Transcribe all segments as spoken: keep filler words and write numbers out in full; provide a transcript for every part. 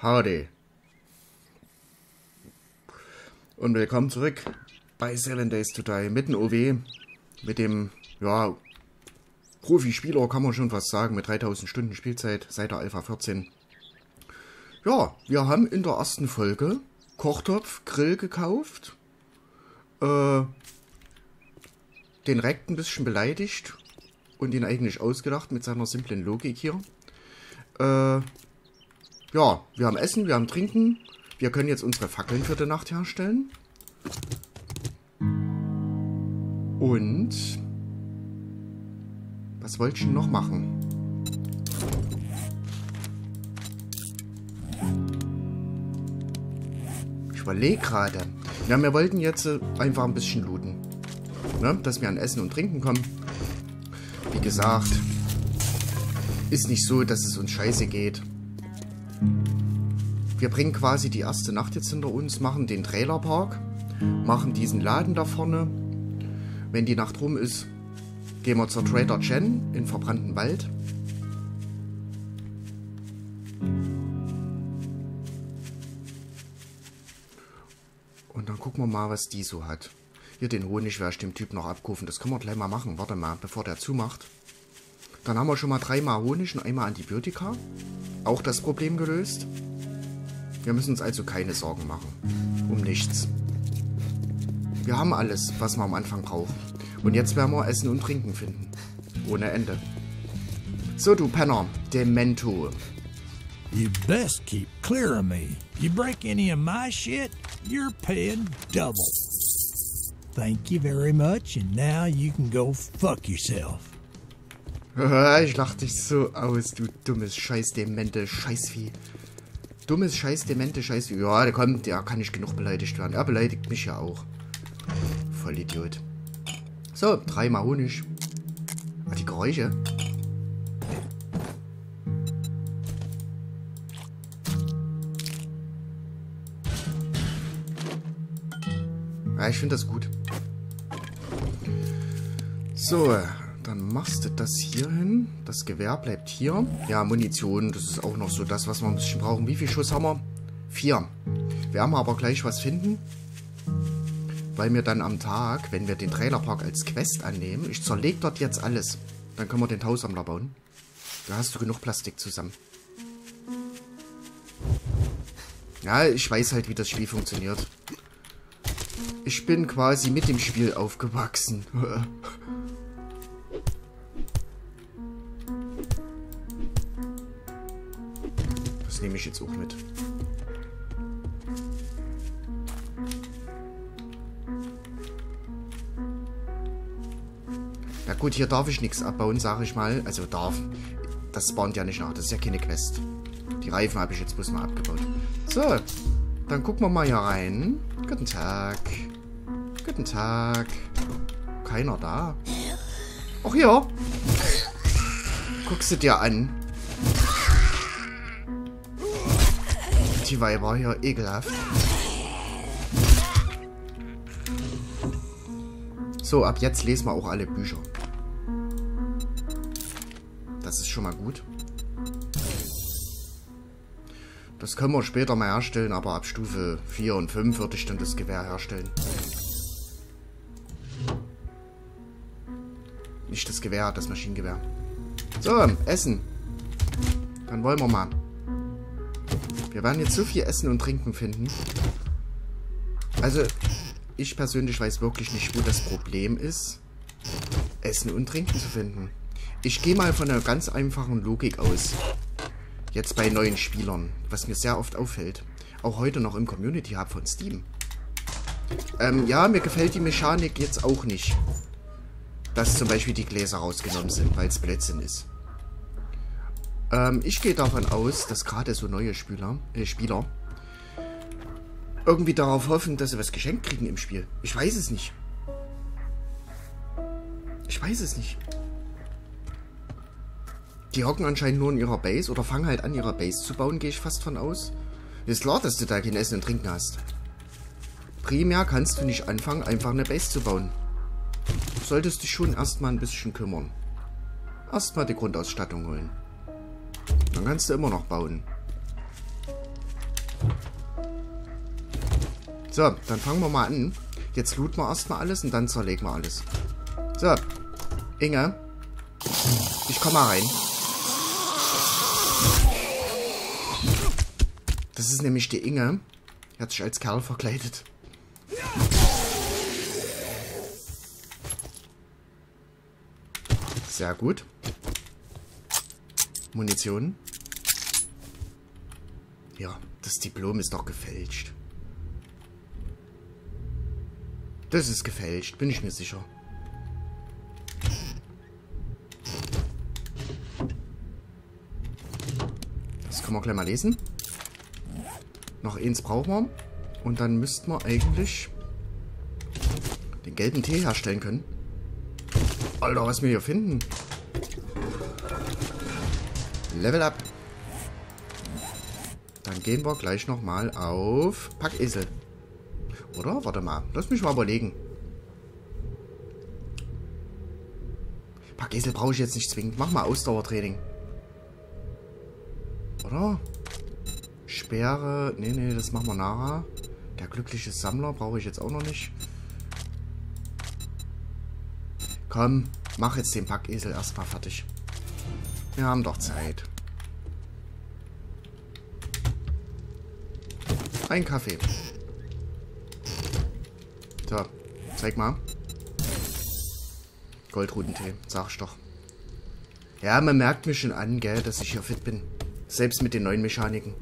Howdy. Und willkommen zurück bei Seven Days to Die mit dem O W, mit dem, ja, Profispieler kann man schon fast sagen, mit dreitausend Stunden Spielzeit seit der Alpha vierzehn. Ja, wir haben in der ersten Folge Kochtopf, Grill gekauft, äh, den Rekt ein bisschen beleidigt und ihn eigentlich ausgedacht mit seiner simplen Logik hier. Äh, ja, wir haben Essen, wir haben Trinken, wir können jetzt unsere Fackeln für die Nacht herstellen. Und was wollte ich denn noch machen? Ich überlege gerade. Ja, wir wollten jetzt äh, einfach ein bisschen looten. Ne? Dass wir an Essen und Trinken kommen. Wie gesagt, ist nicht so, dass es uns scheiße geht. Wir bringen quasi die erste Nacht jetzt hinter uns, machen den Trailerpark, machen diesen Laden da vorne. Wenn die Nacht rum ist, gehen wir zur Trader Jen in verbrannten Wald. Und dann gucken wir mal, was die so hat. Hier den Honig werde ich dem Typ noch abkaufen. Das können wir gleich mal machen. Warte mal, bevor der zumacht. Dann haben wir schon mal dreimal Honig und einmal Antibiotika. Auch das Problem gelöst. Wir müssen uns also keine Sorgen machen. Um nichts. Wir haben alles, was wir am Anfang brauchen. Und jetzt werden wir Essen und Trinken finden. Ohne Ende. So, du Penner. Demento. You best keep clear of me. You break any of my shit, you're paying double. Thank you very much, and now you can go fuck yourself. Ich lach dich so aus, du dummes Scheiß-Demente, Scheißvieh. Dummes Scheiß-Demente, Scheißvieh. Ja, der kommt, der kann nicht genug beleidigt werden. Er beleidigt mich ja auch. Vollidiot. So, dreimal Honig. Ah, die Geräusche. Ja, ich finde das gut. So, dann machst du das hier hin. Das Gewehr bleibt hier. Ja, Munition, das ist auch noch so das, was wir ein bisschen brauchen. Wie viel Schuss haben wir? Vier. Wir haben aber gleich was finden. Weil wir dann am Tag, wenn wir den Trailerpark als Quest annehmen, ich zerlege dort jetzt alles. Dann können wir den Tausammler bauen. Da hast du genug Plastik zusammen. Ja, ich weiß halt, wie das Spiel funktioniert. Ich bin quasi mit dem Spiel aufgewachsen. Das nehme ich jetzt auch mit. Na gut, hier darf ich nichts abbauen, sage ich mal. Also darf. Das spawnt ja nicht nach. Das ist ja keine Quest. Die Reifen habe ich jetzt bloß mal abgebaut. So, dann gucken wir mal hier rein. Guten Tag. Guten Tag. Keiner da. Ach ja. Guckst du dir an. Die Weiber hier, ekelhaft. So, ab jetzt lesen wir auch alle Bücher. Das ist schon mal gut. Das können wir später mal herstellen, aber ab Stufe vier und fünf würde ich dann das Gewehr herstellen. Nicht das Gewehr, das Maschinengewehr. So, Essen. Dann wollen wir mal. Wir werden jetzt so viel Essen und Trinken finden. Also, ich persönlich weiß wirklich nicht, wo das Problem ist, Essen und Trinken zu finden. Ich gehe mal von einer ganz einfachen Logik aus. Jetzt bei neuen Spielern, was mir sehr oft auffällt. Auch heute noch im Community Hub von Steam. Ähm, ja, mir gefällt die Mechanik jetzt auch nicht. Dass zum Beispiel die Gläser rausgenommen sind, weil es Blödsinn ist. Ähm, ich gehe davon aus, dass gerade so neue Spieler, äh, Spieler irgendwie darauf hoffen, dass sie was geschenkt kriegen im Spiel. Ich weiß es nicht. Ich weiß es nicht. Die hocken anscheinend nur in ihrer Base oder fangen halt an, ihre Base zu bauen, gehe ich fast von aus. Ist klar, dass du da kein Essen und Trinken hast. Primär kannst du nicht anfangen, einfach eine Base zu bauen. Du solltest dich schon erstmal ein bisschen kümmern. Erstmal die Grundausstattung holen. Dann kannst du immer noch bauen. So, dann fangen wir mal an. Jetzt looten wir erstmal alles und dann zerlegen wir alles. So, Inge. Ich komm mal rein. Das ist nämlich die Inge. Die hat sich als Kerl verkleidet. Sehr gut. Munition. Ja, das Diplom ist doch gefälscht. Das ist gefälscht, bin ich mir sicher. Das können wir gleich mal lesen. Noch eins brauchen wir. Und dann müssten wir eigentlich den gelben Tee herstellen können. Alter, was wir hier finden. Level up. Dann gehen wir gleich nochmal auf Packesel. Oder? Warte mal. Lass mich mal überlegen. Packesel brauche ich jetzt nicht zwingend. Mach mal Ausdauertraining. Oder? Sperre. Nee, nee, das machen wir nachher. Der glückliche Sammler brauche ich jetzt auch noch nicht. Komm, mach jetzt den Packesel erstmal fertig. Wir haben doch Zeit. Ein Kaffee. So, zeig mal. Goldrudentee, sag ich doch. Ja, man merkt mir schon an, gell, dass ich hier fit bin. Selbst mit den neuen Mechaniken.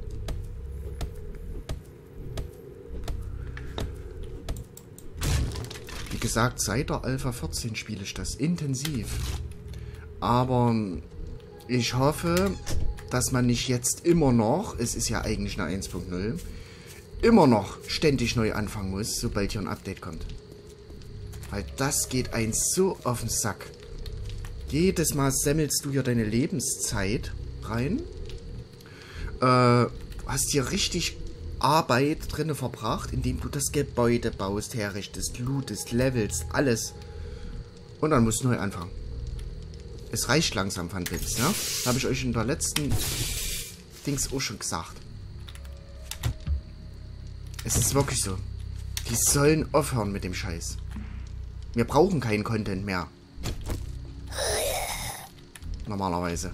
Wie gesagt, seit der Alpha vierzehn spiele ich das intensiv. Aber ich hoffe, dass man nicht jetzt immer noch, es ist ja eigentlich eine eins Punkt null, immer noch ständig neu anfangen muss, sobald hier ein Update kommt. Weil das geht eins so auf den Sack. Jedes Mal sammelst du ja deine Lebenszeit rein. Äh, hast hier richtig Arbeit drinne verbracht, indem du das Gebäude baust, herrichtest, lootest, levelst, alles. Und dann musst du neu anfangen. Es reicht langsam, Funwills, ne? Habe ich euch in der letzten Dings auch schon gesagt. Es ist wirklich so. Die sollen aufhören mit dem Scheiß. Wir brauchen keinen Content mehr. Normalerweise.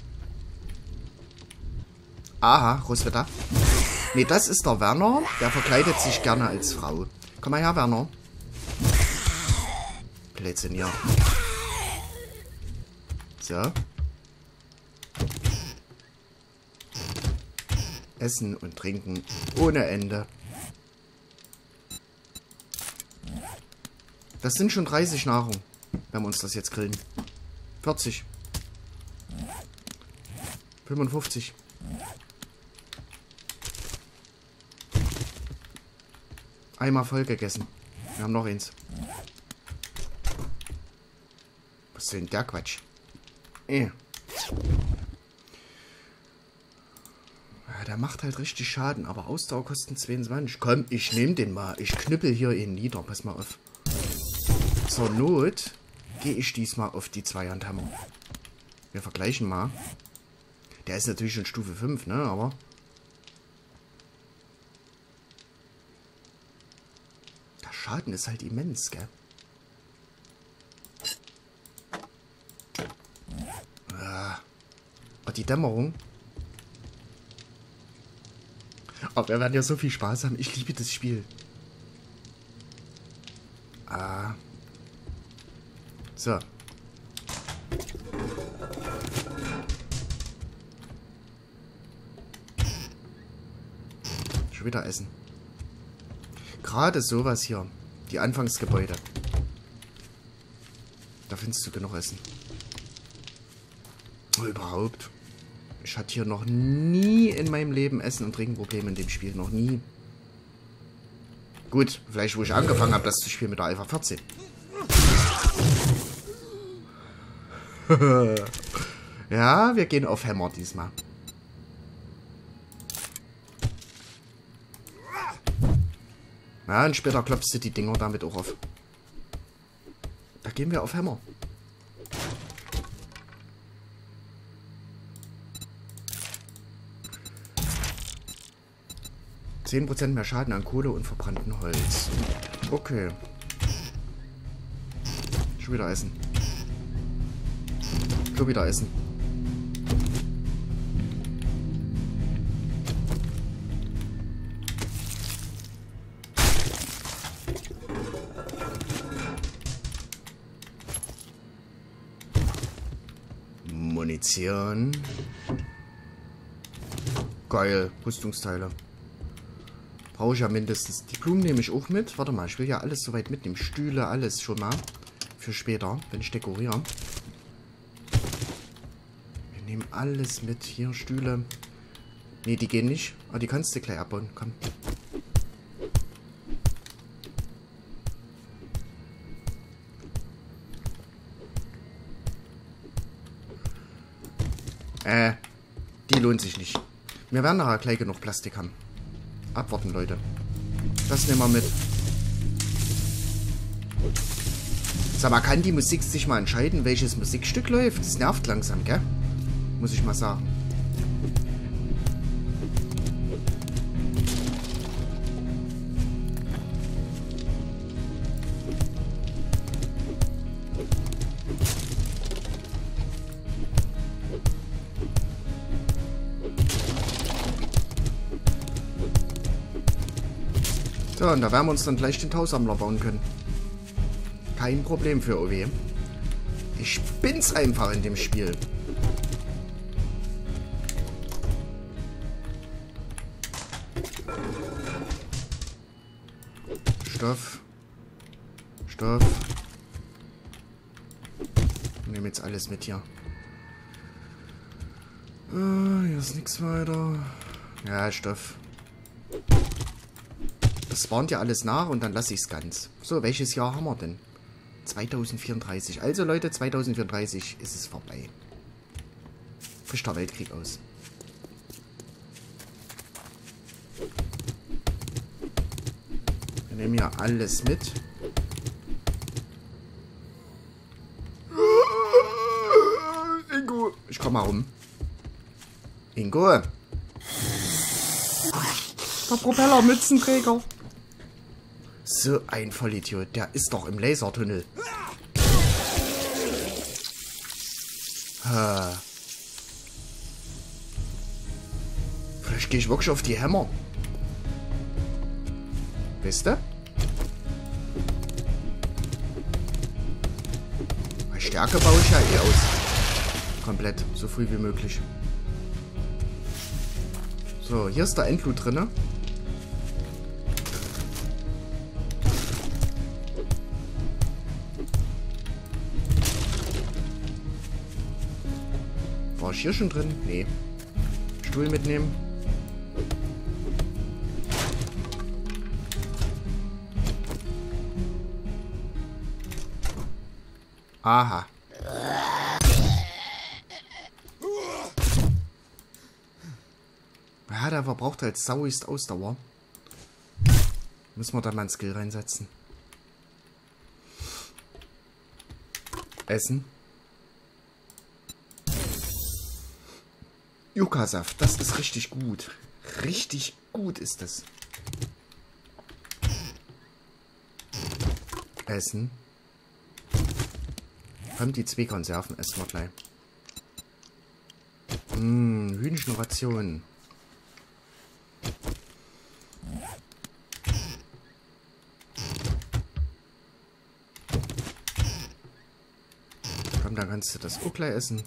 Aha, Roswitha. Ne, das ist der Werner. Der verkleidet sich gerne als Frau. Komm mal her, Werner. Blödsinn, ja. So. Essen und trinken ohne Ende. Das sind schon dreißig Nahrung, wenn wir uns das jetzt grillen. vierzig. fünfundfünfzig. Einmal voll gegessen. Wir haben noch eins. Was ist denn der Quatsch? Äh. Ja, der macht halt richtig Schaden, aber Ausdauer kosten zweiundzwanzig. Komm, ich nehme den mal. Ich knüppel hier ihn nieder. Pass mal auf. Zur Not gehe ich diesmal auf die Zweihandhammer. Wir vergleichen mal. Der ist natürlich schon Stufe fünf, ne? Aber der Schaden ist halt immens, gell? Ah. Oh, die Dämmerung. Aber wir werden ja so viel Spaß haben. Ich liebe das Spiel. Ah. So. Schon wieder essen. Gerade sowas hier. Die Anfangsgebäude. Da findest du genug Essen. Überhaupt. Ich hatte hier noch nie in meinem Leben Essen- und Trinkenprobleme in dem Spiel. Noch nie. Gut, vielleicht wo ich angefangen habe, das zu spielen mit der Alpha vierzehn. Ja, wir gehen auf Hammer diesmal. Ja, und später klopfst du die Dinger damit auch auf. Da gehen wir auf Hammer. zehn Prozent mehr Schaden an Kohle und verbranntem Holz. Okay. Schon wieder essen. Schon wieder essen. Munition. Geil. Rüstungsteile. Brauche ich ja mindestens. Die Blumen nehme ich auch mit. Warte mal, ich will ja alles soweit mitnehmen. Stühle, alles schon mal. Für später, wenn ich dekoriere. Wir nehmen alles mit. Hier, Stühle. Ne, die gehen nicht. Aber die kannst du gleich abbauen. Komm. Äh, die lohnt sich nicht. Wir werden nachher gleich genug Plastik haben. Abwarten, Leute. Das nehmen wir mit. Sag mal, kann die Musik sich mal entscheiden, welches Musikstück läuft? Das nervt langsam, gell? Muss ich mal sagen. So, und da werden wir uns dann gleich den Tausammler bauen können. Kein Problem für O W. Ich bin's einfach in dem Spiel. Stoff. Stoff. Ich nehme jetzt alles mit hier. Uh, hier ist nichts weiter. Ja, Stoff. Das spawnt ja alles nach und dann lasse ich es ganz. So, welches Jahr haben wir denn? zweitausendvierunddreißig. Also Leute, zweitausendvierunddreißig ist es vorbei. Bricht der Weltkrieg aus. Wir nehmen hier alles mit. Ingo, ich komm mal rum. Ingo. Der Propellermützenträger. So ein Vollidiot. Der ist doch im Lasertunnel. Ha. Vielleicht gehe ich wirklich auf die Hämmer. Wisst ihr? Bei Stärke baue ich ja eh aus. Komplett. So früh wie möglich. So, hier ist der Endloot drinne. War ich hier schon drin? Nee. Stuhl mitnehmen. Aha. Ja, der verbraucht halt sauist Ausdauer. Müssen wir da mal einen Skill reinsetzen. Essen. Yucca-Saft, das ist richtig gut. Richtig gut ist das. Essen. Kommt die zwei Konserven, essen wir gleich. Mmh, Hühnchenration. Komm, dann kannst du das auch gleich essen.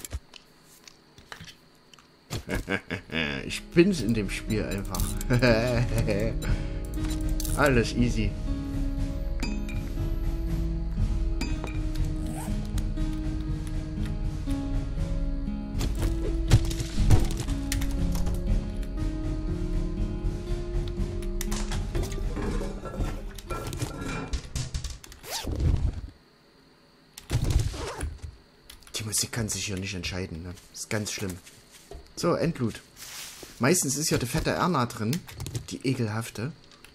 Ich bin's in dem Spiel einfach. Alles easy. Die Musik kann sich hier nicht entscheiden, ne? Ist ganz schlimm. So, Endloot. Meistens ist ja die fette Erna drin. Die ekelhafte.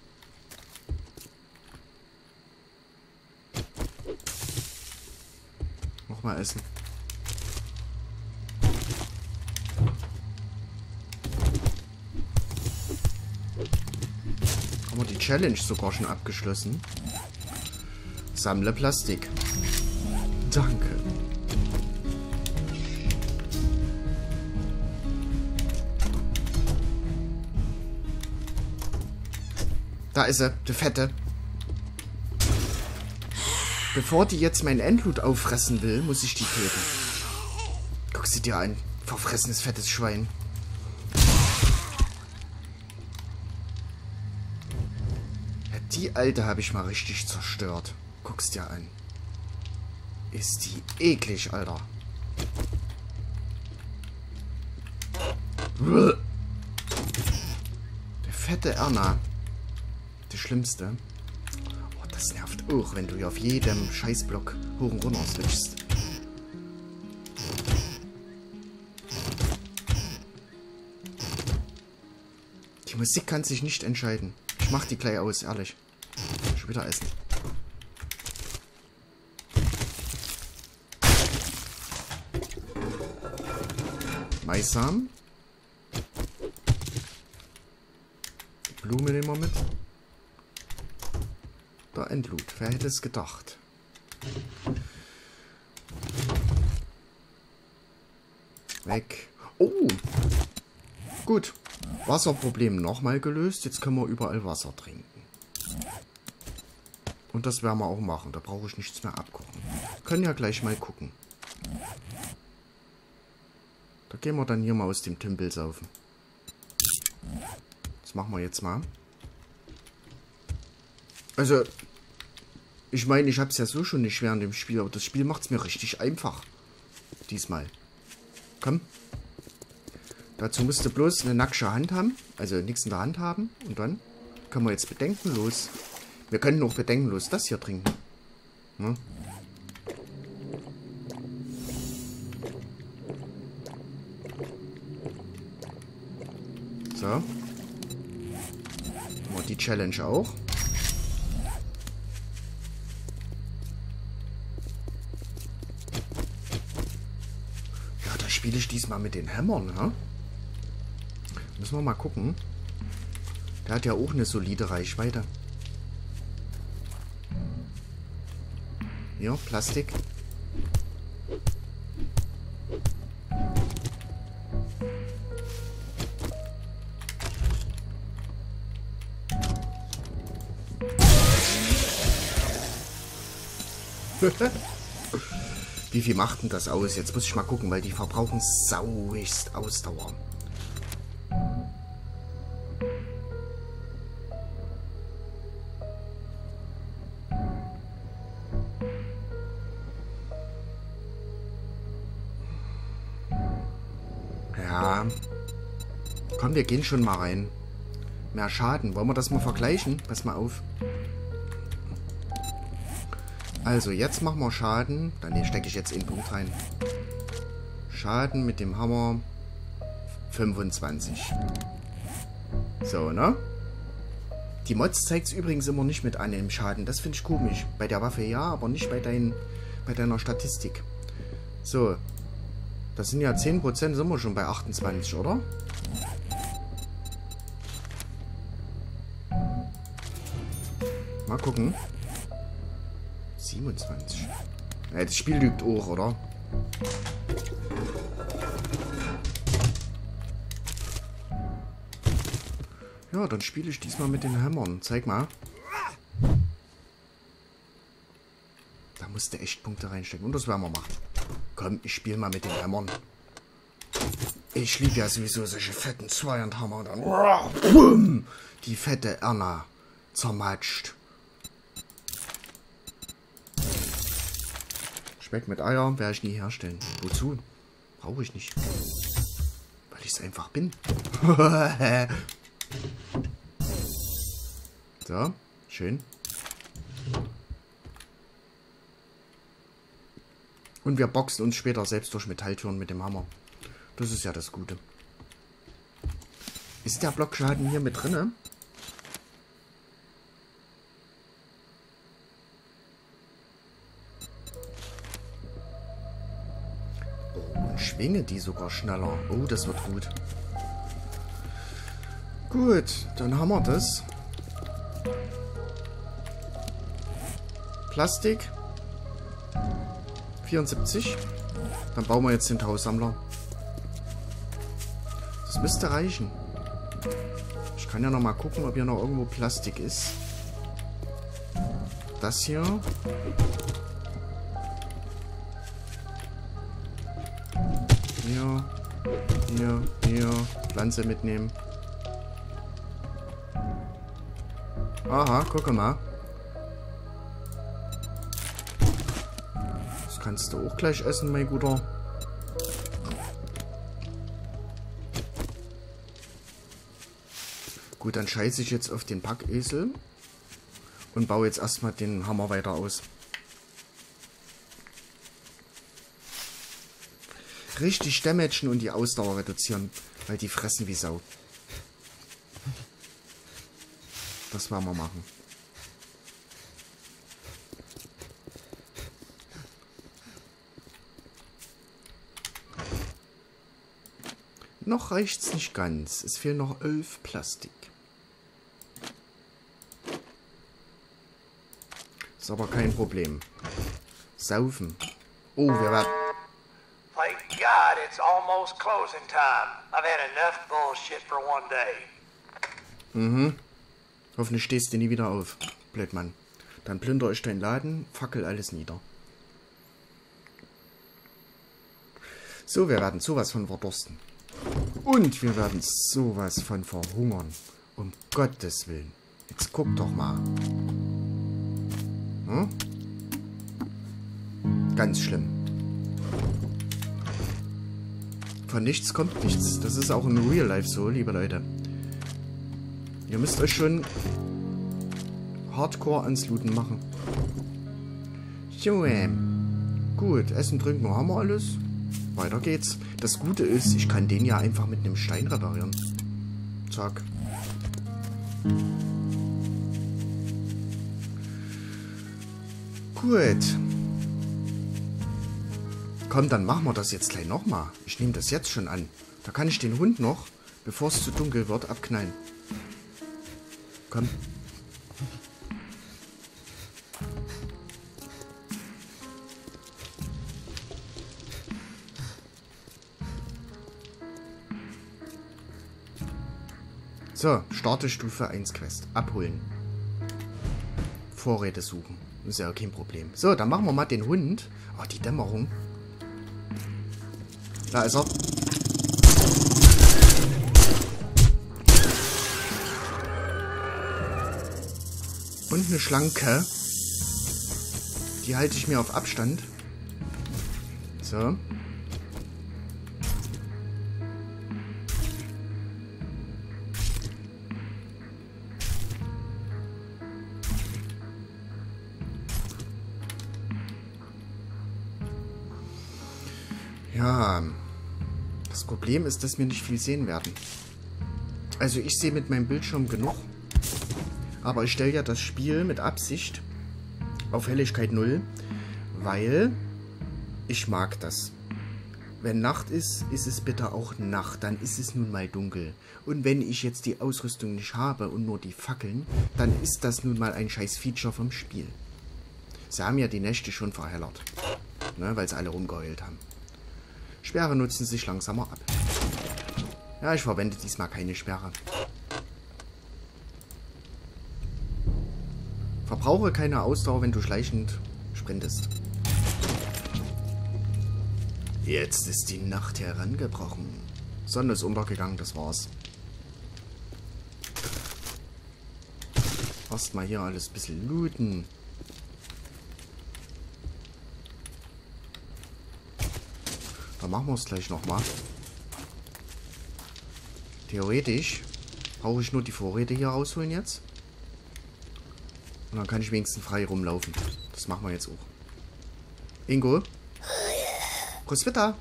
Nochmal essen. Haben wir die Challenge sogar schon abgeschlossen. Sammle Plastik. Danke. Da ist sie, die Fette. Bevor die jetzt mein Endloot auffressen will, muss ich die töten. Guck sie dir an. Verfressenes, fettes Schwein. Ja, die Alte habe ich mal richtig zerstört. Guck's dir an. Ist die eklig, Alter. Der fette Erna. Das Schlimmste. Oh, das nervt auch, wenn du hier auf jedem Scheißblock hoch und runter switchst. Die Musik kann sich nicht entscheiden. Ich mach die gleich aus, ehrlich. Schon wieder essen. Maissamen. Die Blume nehmen wir mit. Der Endloot. Wer hätte es gedacht? Weg. Oh! Gut. Wasserproblem nochmal gelöst. Jetzt können wir überall Wasser trinken. Und das werden wir auch machen. Da brauche ich nichts mehr abkochen. Können ja gleich mal gucken. Da gehen wir dann hier mal aus dem Tümpel saufen. Das machen wir jetzt mal. Also, ich meine, ich habe es ja so schon nicht schwer in dem Spiel, aber das Spiel macht es mir richtig einfach. Diesmal. Komm. Dazu musst du bloß eine nackte Hand haben, also nichts in der Hand haben. Und dann können wir jetzt bedenkenlos, wir können auch bedenkenlos das hier trinken. Hm? So. Haben wir die Challenge auch. Ja, da spiele ich diesmal mit den Hämmern, ne? Müssen wir mal gucken. Der hat ja auch eine solide Reichweite. Ja, Plastik. Wie viel macht denn das aus? Jetzt muss ich mal gucken, weil die verbrauchen sauigst Ausdauer. Ja. Komm, wir gehen schon mal rein. Mehr Schaden. Wollen wir das mal vergleichen? Pass mal auf. Also, jetzt machen wir Schaden. Dann stecke ich jetzt einen Punkt rein. Schaden mit dem Hammer fünfundzwanzig. So, ne? Die Mods zeigt es übrigens immer nicht mit an im Schaden. Das finde ich komisch. Bei der Waffe ja, aber nicht bei, dein, bei deiner Statistik. So. Das sind ja zehn Prozent, sind wir schon bei achtundzwanzig, oder? Mal gucken. siebenundzwanzig. Ja, das Spiel lügt auch, oder? Ja, dann spiele ich diesmal mit den Hämmern. Zeig mal. Da musste echt Punkte reinstecken. Und das werden wir machen. Komm, ich spiele mal mit den Hämmern. Ich liebe ja sowieso solche fetten Zweihandhammer. Und dann bumm, die fette Erna zermatscht. Speck mit Eier werde ich nie herstellen. Wozu? Brauche ich nicht. Weil ich es einfach bin. So, schön. Und wir boxen uns später selbst durch Metalltüren mit dem Hammer. Das ist ja das Gute. Ist der Blockschaden hier mit drinne? Schwinge die sogar schneller. Oh, das wird gut. Gut, dann haben wir das. Plastik. vierundsiebzig. Dann bauen wir jetzt den Tausammler. Das müsste reichen. Ich kann ja noch mal gucken, ob hier noch irgendwo Plastik ist. Das hier. Hier. Hier. Hier. Pflanze mitnehmen. Aha, guck mal. Das kannst du auch gleich essen, mein Guter. Gut, dann scheiße ich jetzt auf den Packesel und baue jetzt erstmal den Hammer weiter aus. Richtig damagen und die Ausdauer reduzieren, weil die fressen wie Sau. Das werden wir machen. Noch reicht's nicht ganz. Es fehlen noch elf Plastik. Ist aber kein Problem. Saufen. Oh, wir werden... Thank God it's almost closing time. I've had enough bullshit for one day. Mhm. Hoffentlich stehst du nie wieder auf. Blödmann. Dann plünder ich deinen Laden, fackel alles nieder. So, wir werden sowas von verdursten. Und wir werden sowas von verhungern. Um Gottes Willen. Jetzt guck doch mal. Hm? Ganz schlimm. Von nichts kommt nichts. Das ist auch in Real Life so, liebe Leute. Ihr müsst euch schon Hardcore ans Looten machen. So, ähm. Gut, Essen, Trinken haben wir alles. Weiter geht's. Das Gute ist, ich kann den ja einfach mit einem Stein reparieren. Zack. Gut. Komm, dann machen wir das jetzt gleich nochmal. Ich nehme das jetzt schon an. Da kann ich den Hund noch, bevor es zu dunkel wird, abknallen. Komm. So, starte Stufe eins Quest. Abholen. Vorräte suchen. Ist ja kein Problem. So, dann machen wir mal den Hund. Oh, die Dämmerung. Da ist er. Und eine Schlanke. Die halte ich mir auf Abstand. So. Ja, das Problem ist, dass wir nicht viel sehen werden. Also ich sehe mit meinem Bildschirm genug. Aber ich stelle ja das Spiel mit Absicht auf Helligkeit null, weil ich mag das. Wenn Nacht ist, ist es bitte auch Nacht. Dann ist es nun mal dunkel. Und wenn ich jetzt die Ausrüstung nicht habe und nur die Fackeln, dann ist das nun mal ein scheiß Feature vom Spiel. Sie haben ja die Nächte schon verhellert, ne, weil sie alle rumgeheult haben. Sperre nutzen sich langsamer ab. Ja, ich verwende diesmal keine Sperre. Verbrauche keine Ausdauer, wenn du schleichend sprintest. Jetzt ist die Nacht herangebrochen. Sonne ist untergegangen, das war's. Erstmal hier alles ein bisschen looten. Dann machen wir es gleich nochmal. Theoretisch brauche ich nur die Vorräte hier rausholen jetzt. Und dann kann ich wenigstens frei rumlaufen. Das machen wir jetzt auch. Ingo? Roswitha?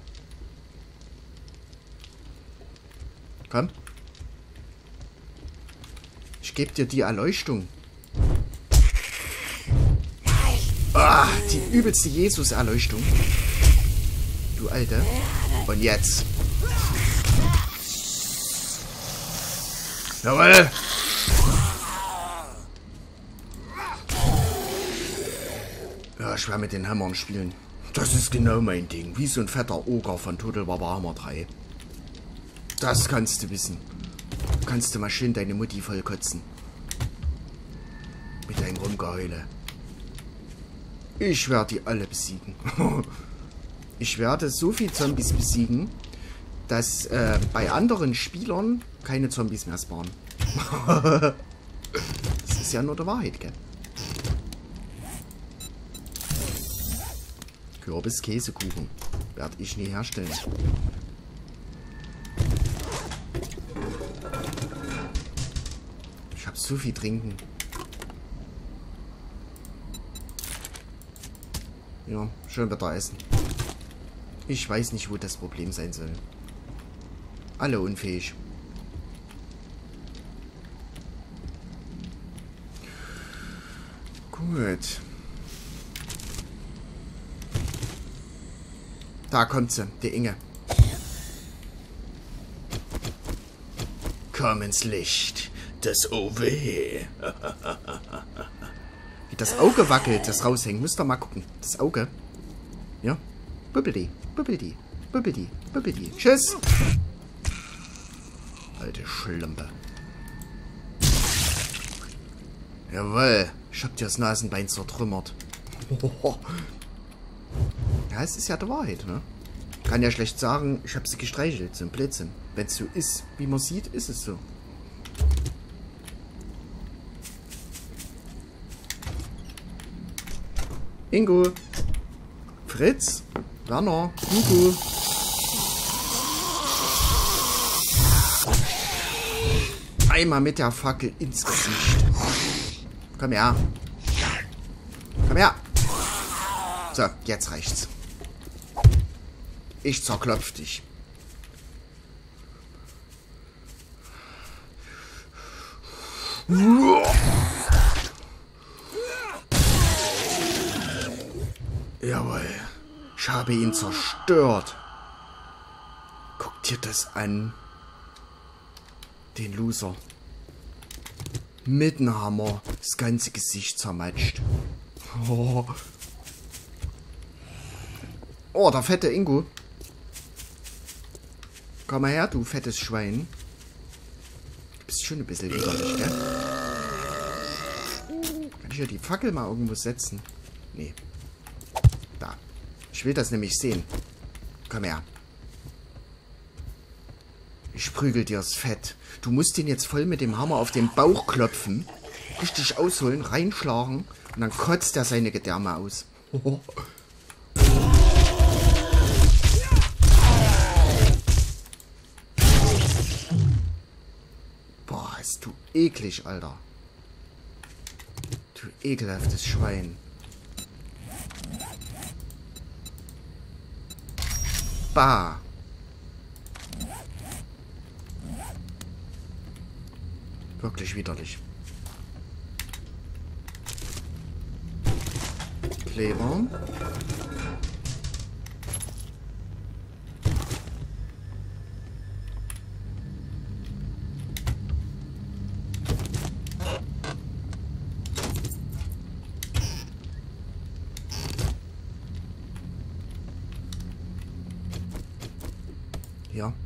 Komm. Ich gebe dir die Erleuchtung. Ah, die übelste Jesus-Erleuchtung. Du Alte. Und jetzt. Jawohl. ich werde mit den Hämmern spielen. Das ist genau mein Ding. Wie so ein fetter Oger von Total Warhammer drei. Das kannst du wissen. Kannst du mal schön deine Mutti vollkotzen. Mit deinem Rumgeheule. Ich werde die alle besiegen. Ich werde so viel Zombies besiegen, dass äh, bei anderen Spielern keine Zombies mehr spawnen. Das ist ja nur die Wahrheit, gell? Kürbis, Käsekuchen. Werde ich nie herstellen. Ich habe so viel trinken. Ja, schön Wetter essen. Ich weiß nicht, wo das Problem sein soll. Alle unfähig. Gut. Da kommt sie, die Inge. Komm ins Licht, das O W. Wie das Auge wackelt, das raushängt. Müsst ihr mal gucken. Das Auge. Ja. Bubbeldi, bubbeldi, bubbeldi, bubbeldi. Tschüss. Alte Schlampe. Jawohl. Ich hab dir das Nasenbein zertrümmert. Ja, es ist ja die Wahrheit, ne? Kann ja schlecht sagen, ich hab sie gestreichelt. So ein Blödsinn. Wenn es so ist, wie man sieht, ist es so. Ingo. Fritz. Werner. Hugo. Einmal mit der Fackel ins Gesicht. Komm her. Komm her. So, jetzt reicht's. Ich zerklopf dich. Jawohl. Ich habe ihn zerstört. Guck dir das an. Den Loser. Mit dem Hammer das ganze Gesicht zermatscht. Oh. Oh, der fette Ingo. Komm mal her, du fettes Schwein. Du bist schon ein bisschen widerlich, gell? Kann ich ja die Fackel mal irgendwo setzen? Nee. Da. Ich will das nämlich sehen. Komm her. Ich prügel dir das Fett. Du musst ihn jetzt voll mit dem Hammer auf den Bauch klopfen. Richtig ausholen, reinschlagen. Und dann kotzt er seine Gedärme aus. Oh. Boah, ist du eklig, Alter. Du ekelhaftes Schwein. Bah. Wirklich widerlich. Kleber. Ja.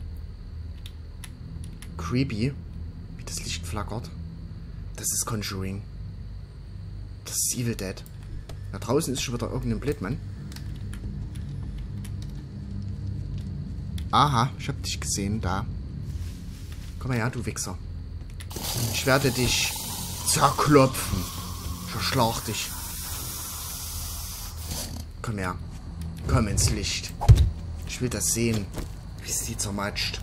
Creepy. Wie das Licht flackert. Das ist Conjuring. Das ist Evil Dead. Da draußen ist schon wieder irgendein Blödmann. Aha, ich hab dich gesehen, da. Komm mal her, du Wichser. Ich werde dich zerklopfen. Ich verschlag dich. Komm her. Komm ins Licht. Ich will das sehen, wie sie zermatscht.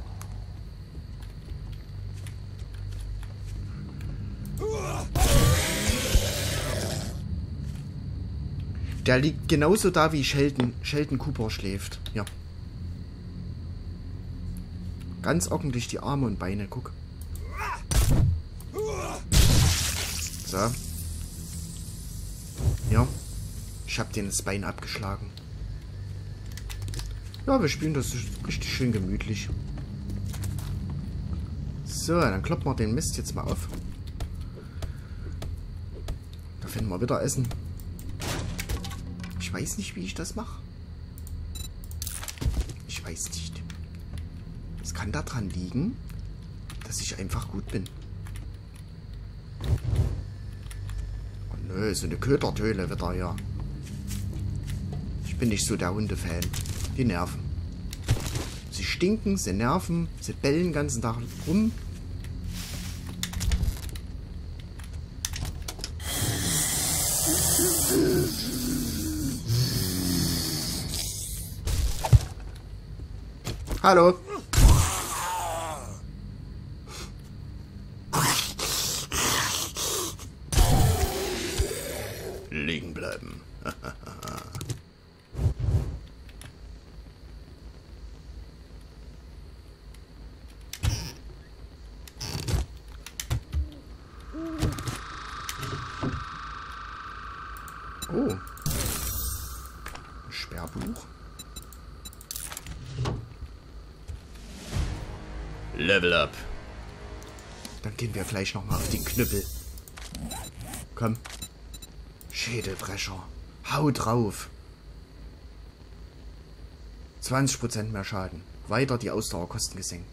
Der liegt genauso da, wie Sheldon, Sheldon Cooper schläft. Ja. Ganz ordentlich die Arme und Beine, guck. So. Ja. Ich hab den das Bein abgeschlagen. Ja, wir spielen das richtig schön gemütlich. So, dann kloppen wir den Mist jetzt mal auf. Da finden wir wieder Essen. ich weiß nicht, wie ich das mache. Ich weiß nicht. Es kann daran liegen, dass ich einfach gut bin. Oh nö, so eine Ködertöle wieder hier. Ich bin nicht so der Hunde-Fan. Die nerven. Sie stinken, sie nerven, sie bellen den ganzen Tag rum. Hallo. Liegen bleiben. Oh. Ein Sperrbuch. Level up. Dann gehen wir gleich nochmal auf den Knüppel. Komm. Schädelbrecher. Hau drauf. zwanzig Prozent mehr Schaden. Weiter die Ausdauerkosten gesenkt.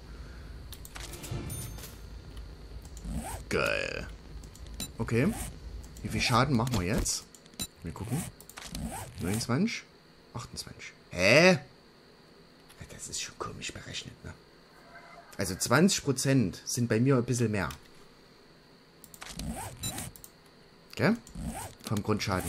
Geil. Okay. Wie viel Schaden machen wir jetzt? Wir gucken. neunundzwanzig. achtundzwanzig. Hä? Das ist schon komisch berechnet, ne? Also zwanzig Prozent sind bei mir ein bisschen mehr. Gell? Vom Grundschaden.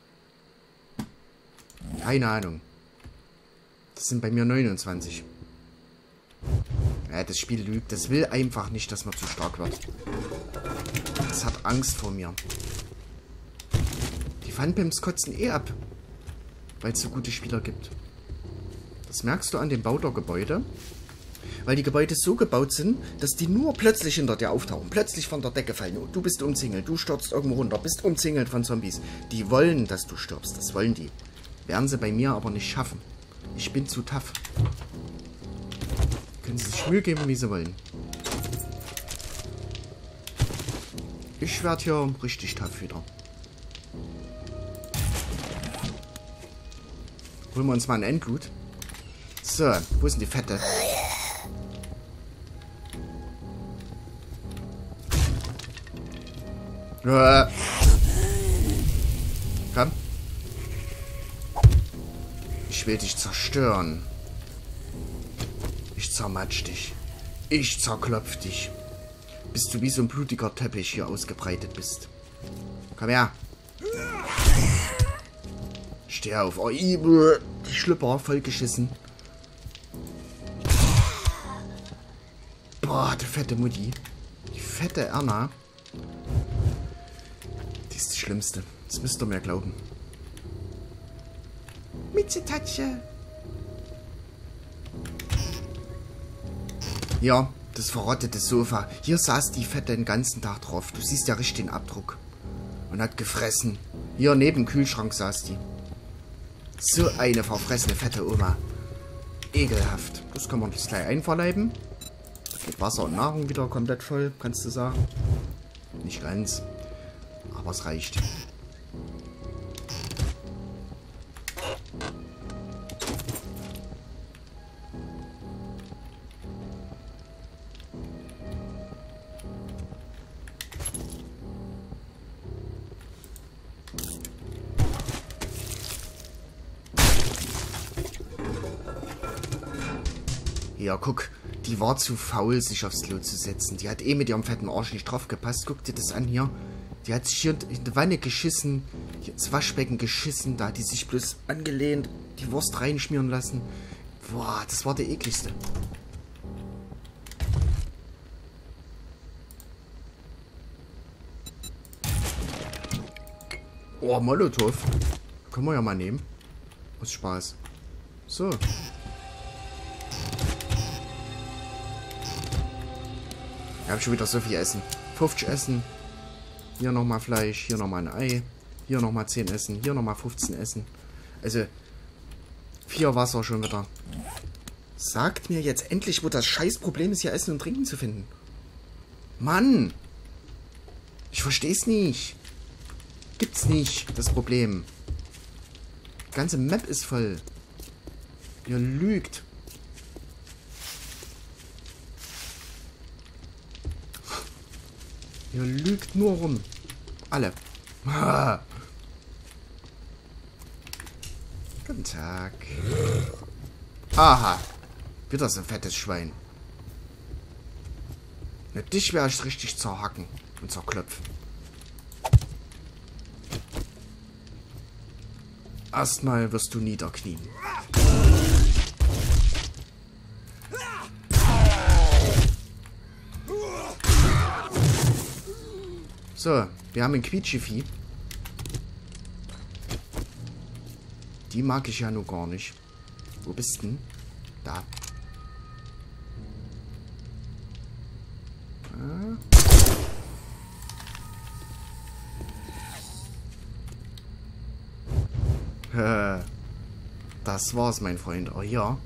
Keine Ahnung. Das sind bei mir neunundzwanzig. Ja, das Spiel lügt. Das will einfach nicht, dass man zu stark wird. Das hat Angst vor mir. Die Funpimps kotzen eh ab. Weil es so gute Spieler gibt. Das merkst du an dem Bau der Gebäude. Weil die Gebäude so gebaut sind, dass die nur plötzlich hinter dir auftauchen. Plötzlich von der Decke fallen. Du bist umzingelt. Du stürzt irgendwo runter. Bist umzingelt von Zombies. Die wollen, dass du stirbst. Das wollen die. Werden sie bei mir aber nicht schaffen. Ich bin zu tough. Können sie sich Mühe geben, wie sie wollen. Ich werde hier richtig tough wieder. Holen wir uns mal ein Endloot. So, wo ist denn die Fette? Äh. Komm. Ich will dich zerstören. Ich zermatsch dich. Ich zerklopf dich. Bis du wie so ein blutiger Teppich hier ausgebreitet bist. Komm her. Steh auf. Oh, die Schlüpper vollgeschissen. Boah, die fette Mutti. Die fette Erna. Die ist die Schlimmste. Das müsst ihr mir glauben. Mitzetatsche. Ja, das verrottete Sofa. Hier saß die Fette den ganzen Tag drauf. Du siehst ja richtig den Abdruck. Und hat gefressen. Hier neben dem Kühlschrank saß die. So eine verfressene fette Oma. Ekelhaft. Das kann man jetzt gleich einverleiben. Da geht Wasser und Nahrung wieder komplett voll, kannst du sagen. Nicht ganz. Aber es reicht. Ja, guck, die war zu faul, sich aufs Klo zu setzen. Die hat eh mit ihrem fetten Arsch nicht drauf gepasst. Guck dir das an hier. Die hat sich hier in die Wanne geschissen, hier ins Waschbecken geschissen. Da hat die sich bloß angelehnt, die Wurst reinschmieren lassen. Boah, das war der ekligste. Oh, Molotow. Können wir ja mal nehmen. Aus Spaß. So. Ich habe schon wieder so viel Essen. fünfzig Essen. Hier nochmal Fleisch. Hier nochmal ein Ei. Hier nochmal zehn Essen. Hier nochmal fünfzehn Essen. Also, vier Wasser schon wieder. Sagt mir jetzt endlich, wo das Scheißproblem ist, hier Essen und Trinken zu finden. Mann! Ich versteh's nicht. Gibt's nicht, das Problem. ganze Map ist voll. Ihr lügt. Ihr lügt nur rum. Alle. Guten Tag. Aha. Wieder so ein fettes Schwein. Na, dich werde ich richtig zerhacken und zerklopfen. Erstmal wirst du niederknien. So, wir haben ein Quietschevieh. Die mag ich ja nur gar nicht. Wo bist denn? Da. Ah. Das war's, mein Freund. Oh ja.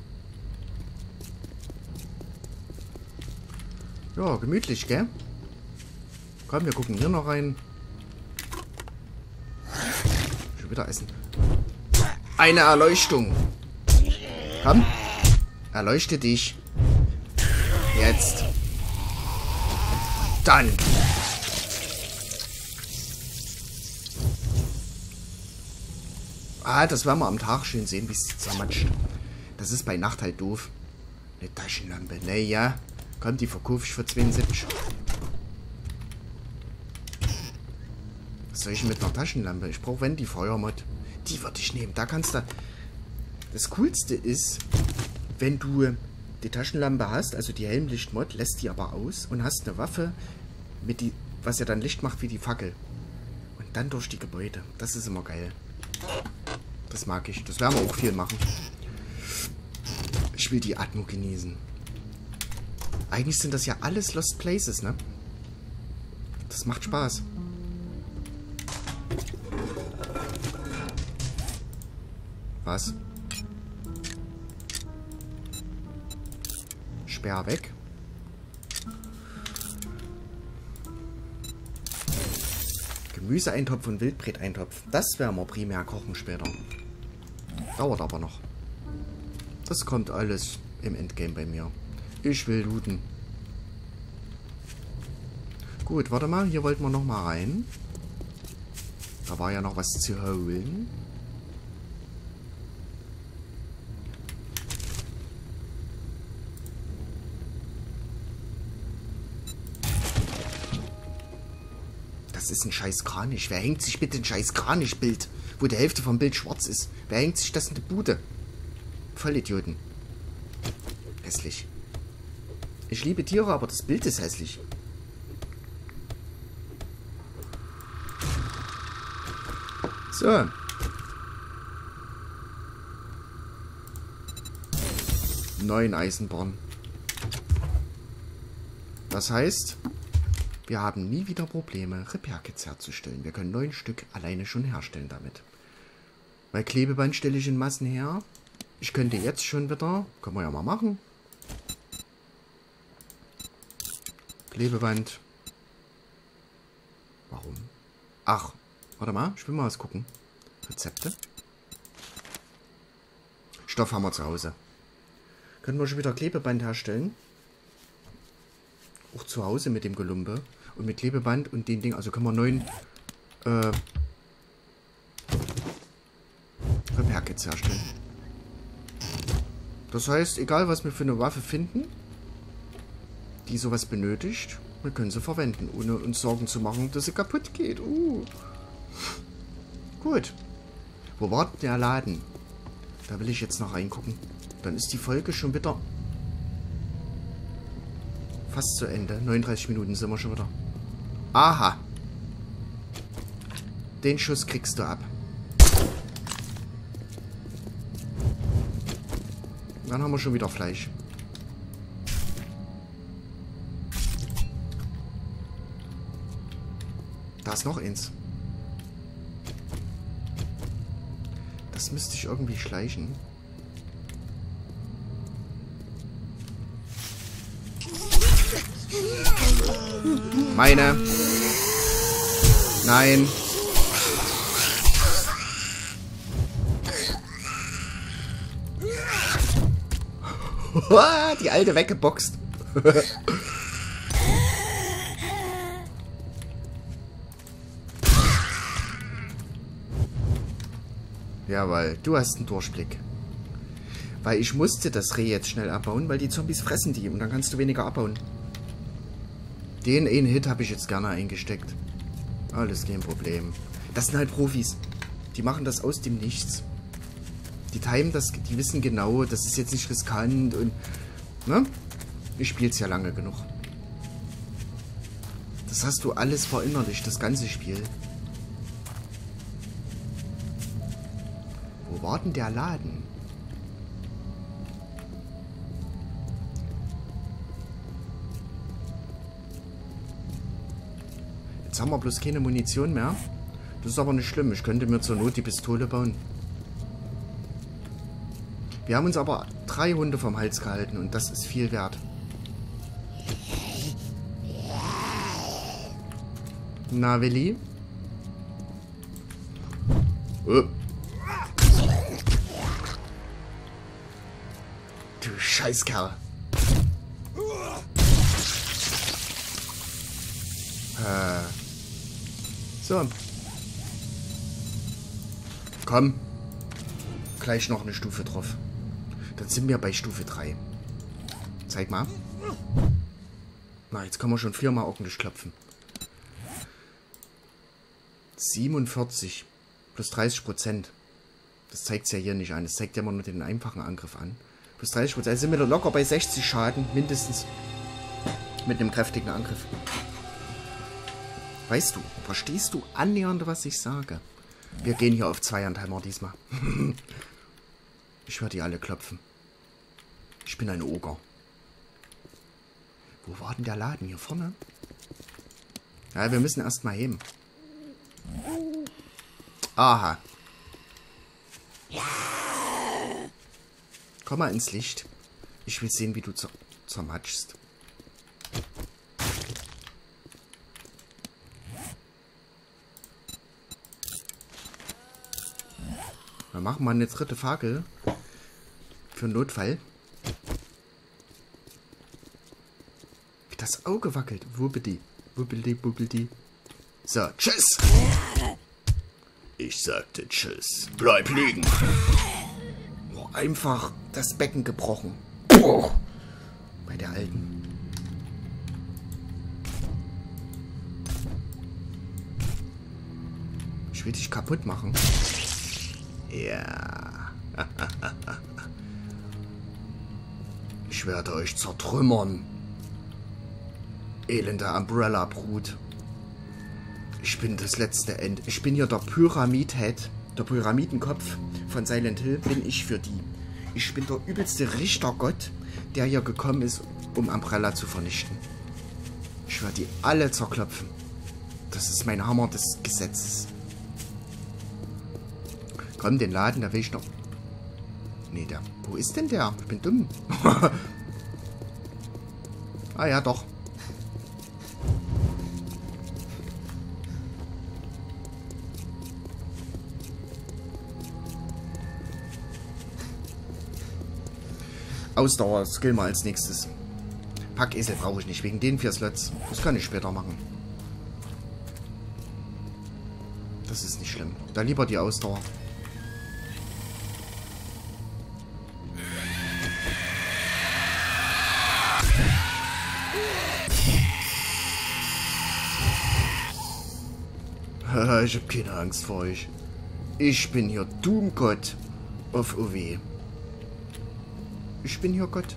Ja, gemütlich, gell? Komm, wir gucken hier noch rein. Schon wieder essen. Eine Erleuchtung. Komm. Erleuchte dich. Jetzt. Dann. Ah, das werden wir am Tag schön sehen, wie es zermatscht. Das ist bei Nacht halt doof. Eine Taschenlampe. Naja. Komm, die verkaufe ich für zweiundsiebzig. Was soll ich mit einer Taschenlampe? Ich brauche Wendy Feuermod. Die würde ich nehmen. Da kannst du... Das Coolste ist, wenn du die Taschenlampe hast, also die Helmlichtmod, lässt die aber aus und hast eine Waffe, mit die, was ja dann Licht macht wie die Fackel. Und dann durch die Gebäude. Das ist immer geil. Das mag ich. Das werden wir auch viel machen. Ich will die Atmo genießen. Eigentlich sind das ja alles Lost Places, ne? Das macht Spaß. Was? Sperr weg. Gemüseeintopf und Wildbret-Eintopf. Das werden wir primär kochen später. Dauert aber noch. Das kommt alles im Endgame bei mir. Ich will looten. Gut, warte mal. Hier wollten wir noch mal rein. Da war ja noch was zu holen. Das ist ein scheiß Kranich. Wer hängt sich bitte ein scheiß Kranichbild, wo die Hälfte vom Bild schwarz ist? Wer hängt sich das in die Bude? Vollidioten. Hässlich. Ich liebe Tiere, aber das Bild ist hässlich. So. Neun Eisenbahn. Das heißt, wir haben nie wieder Probleme, Repair-Kits herzustellen. Wir können neun Stück alleine schon herstellen damit. Weil Klebeband stelle ich in Massen her. Ich könnte jetzt schon wieder... Können wir ja mal machen. Klebeband. Warum? Ach, warte mal. Ich will mal was gucken. Rezepte. Stoff haben wir zu Hause. Können wir schon wieder Klebeband herstellen. Auch zu Hause mit dem Gelumpe. Und mit Klebeband und den Ding. Also können wir neun äh, Repair-Kits herstellen. Das heißt, egal was wir für eine Waffe finden, die sowas benötigt, wir können sie verwenden, ohne uns Sorgen zu machen, dass sie kaputt geht. Uh. Gut. Wo war denn der Laden? Da will ich jetzt noch reingucken. Dann ist die Folge schon wieder fast zu Ende. neununddreißig Minuten sind wir schon wieder. Aha. Den Schuss kriegst du ab. Dann haben wir schon wieder Fleisch. Da ist noch eins. Das müsste ich irgendwie schleichen. Meine. Die alte weggeboxt. Jawohl, du hast einen Durchblick. Weil ich musste das Reh jetzt schnell abbauen, weil die Zombies fressen die und dann kannst du weniger abbauen. Den einen Hit habe ich jetzt gerne eingesteckt. Alles kein Problem. Das sind halt Profis. Die machen das aus dem Nichts. Die timen das, die wissen genau, das ist jetzt nicht riskant und... Ne? Ich spiele es ja lange genug. Das hast du alles verinnerlicht, das ganze Spiel. Wo war denn der Laden? Jetzt haben wir bloß keine Munition mehr. Das ist aber nicht schlimm. Ich könnte mir zur Not die Pistole bauen. Wir haben uns aber drei Hunde vom Hals gehalten und das ist viel wert. Na, Willi? Oh. Du Scheißkerl. Äh. So. Komm. Gleich noch eine Stufe drauf. Dann sind wir bei Stufe drei. Zeig mal. Na, jetzt können wir schon viermal ordentlich klopfen. siebenundvierzig plus dreißig Prozent. Das zeigt es ja hier nicht an. Das zeigt ja immer nur den einfachen Angriff an. Plus dreißig Prozent. Also sind wir locker bei sechzig Schaden. Mindestens. Mit einem kräftigen Angriff. Weißt du, verstehst du annähernd, was ich sage? Wir gehen hier auf Zweihandheimer diesmal. Ich höre die alle klopfen. Ich bin ein Oger. Wo war denn der Laden? Hier vorne? Ja, wir müssen erst mal heben. Aha. Komm mal ins Licht. Ich will sehen, wie du zer zermatschst. Wir machen mal eine dritte Fackel. Für einen Notfall. Wie das Auge wackelt. Wubbidi. Wubbidi, wubbidi. So, tschüss. Ich sagte tschüss. Bleib liegen. Oh, einfach das Becken gebrochen. Oh. Bei der Alten. Ich will dich kaputt machen. Ja. Ich werde euch zertrümmern. Elende Umbrella-Brut. Ich bin das letzte Ende. Ich bin hier der Pyramid-Head. Der Pyramidenkopf von Silent Hill bin ich für die. Ich bin der übelste Richtergott, der hier gekommen ist, um Umbrella zu vernichten. Ich werde die alle zerklopfen. Das ist mein Hammer des Gesetzes. Komm, den Laden, da will ich noch... Nee, der... Wo ist denn der? Ich bin dumm. Ah ja, doch. Ausdauer, Skill mal als nächstes. Packesel brauche ich nicht, wegen den vier Slots. Das kann ich später machen. Das ist nicht schlimm. Da lieber die Ausdauer. Ich hab keine Angst vor euch. Ich bin hier Doomgott auf O W. Ich bin hier Gott.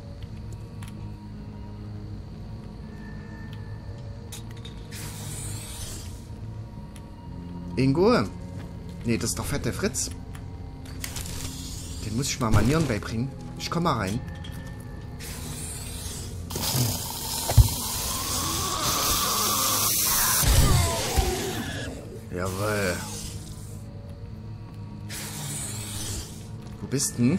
Ingo? Nee, das ist doch fette Fritz. Den muss ich mal Manieren beibringen. Ich komm mal rein. Jawohl. Wo bist denn?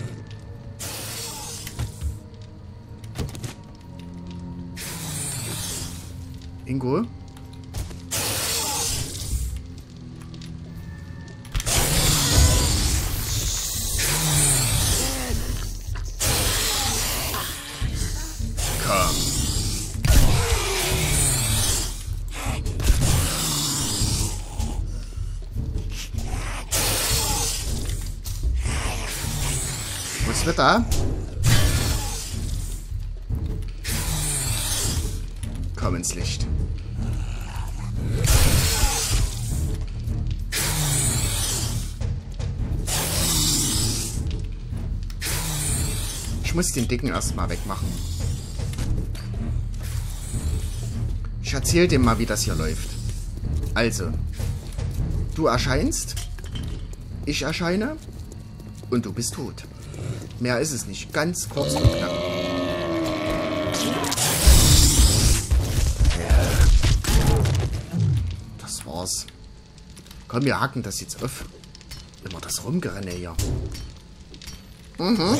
Ingo? Was wird da? Komm ins Licht. Ich muss den Dicken erstmal wegmachen. Ich erzähle dem mal, wie das hier läuft. Also, du erscheinst, ich erscheine und du bist tot. Mehr ist es nicht. Ganz kurz und knapp. Das war's. Komm, wir hacken das jetzt auf. Immer das Rumgerenne hier. Mhm.